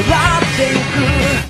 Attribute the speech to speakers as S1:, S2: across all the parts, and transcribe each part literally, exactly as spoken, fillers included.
S1: ってゆく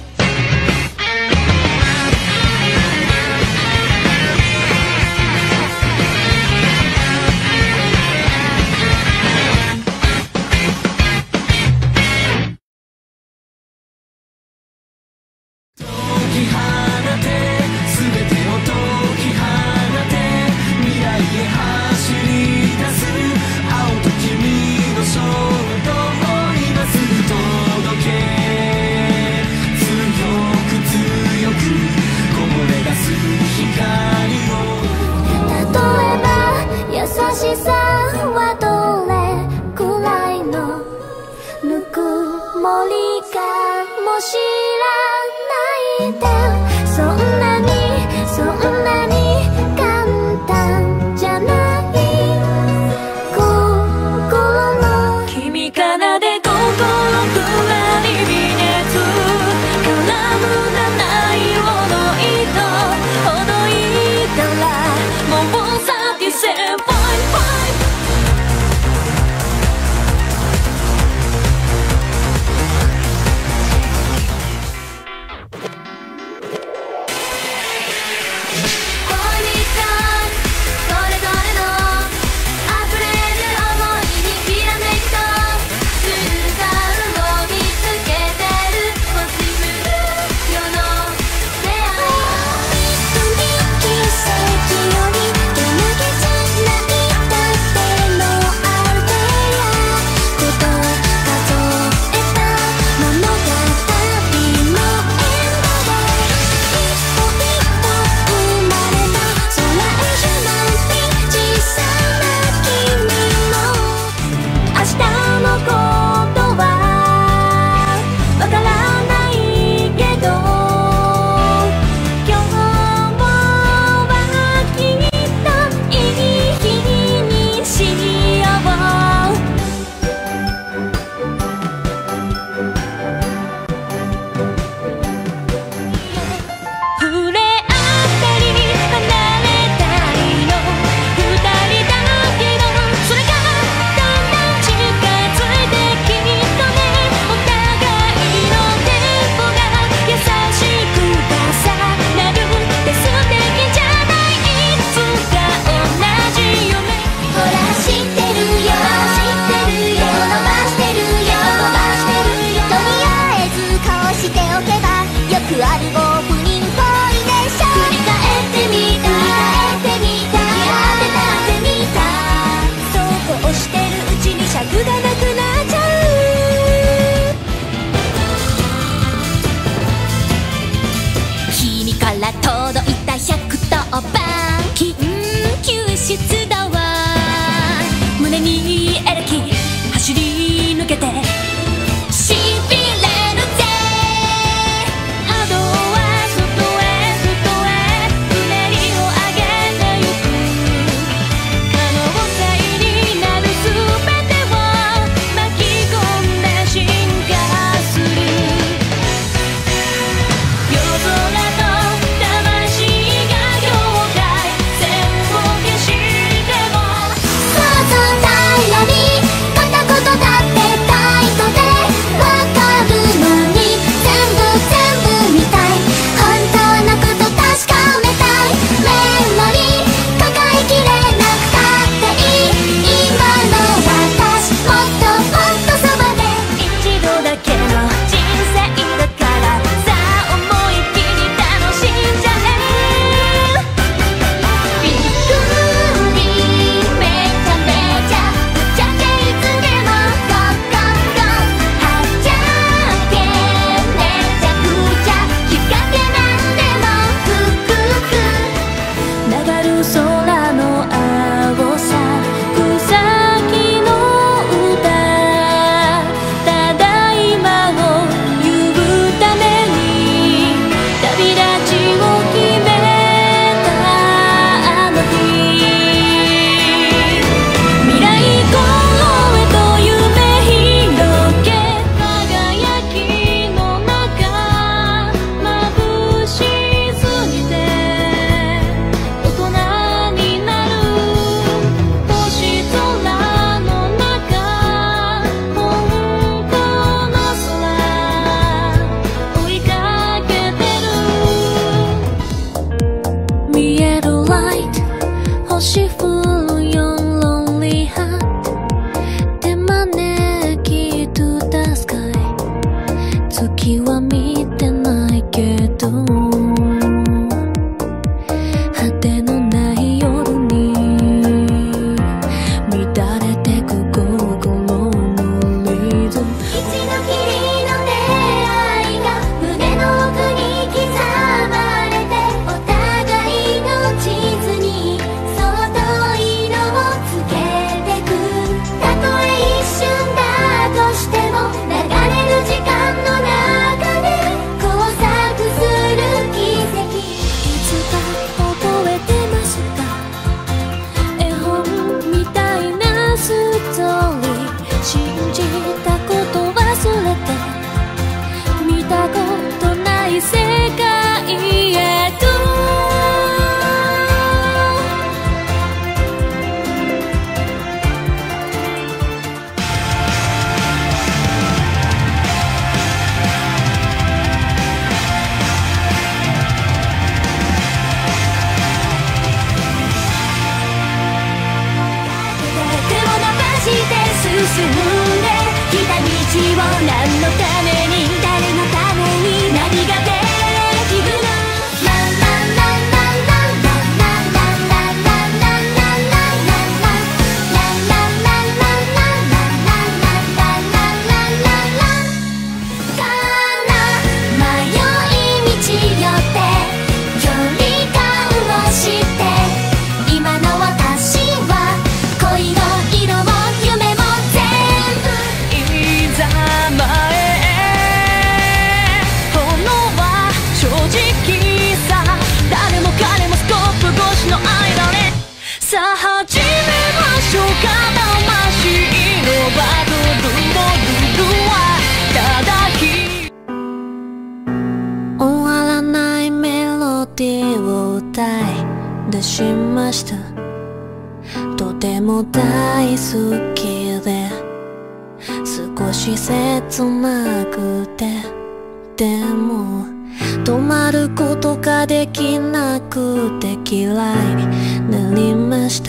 S2: 出しました。とても大好きで少し切なくて、でも止まることができなくて嫌いになりました。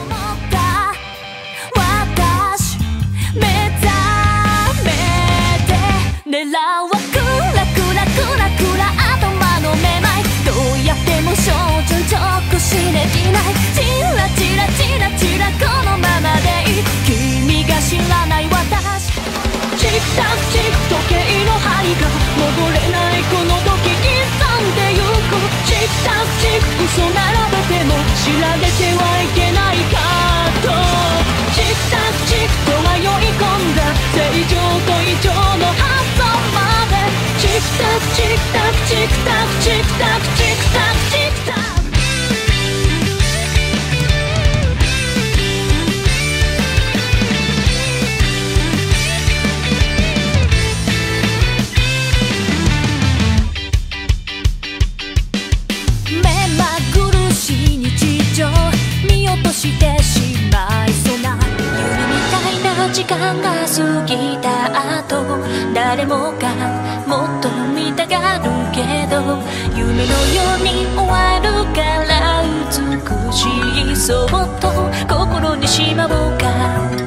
S2: 私目覚めて狙わクラクラクラクラ頭のめまい、どうやっても照準直視できない、チラチラチラチラこのままでいい、君が知らない私、チクタクチク時計の針が戻れないこの時刻んでゆく、チクタクチク嘘並べても知られてはいけないかと、チクタクチクと迷い込んだ正常と異常の発想まで、チクタクチクタクチクタクチクタクチクタクチクタク、見落としてしまいそうな夢みたいな時間が過ぎた後、誰もがもっと見たがるけど夢のように終わるから美しいそっと心にしまおうか。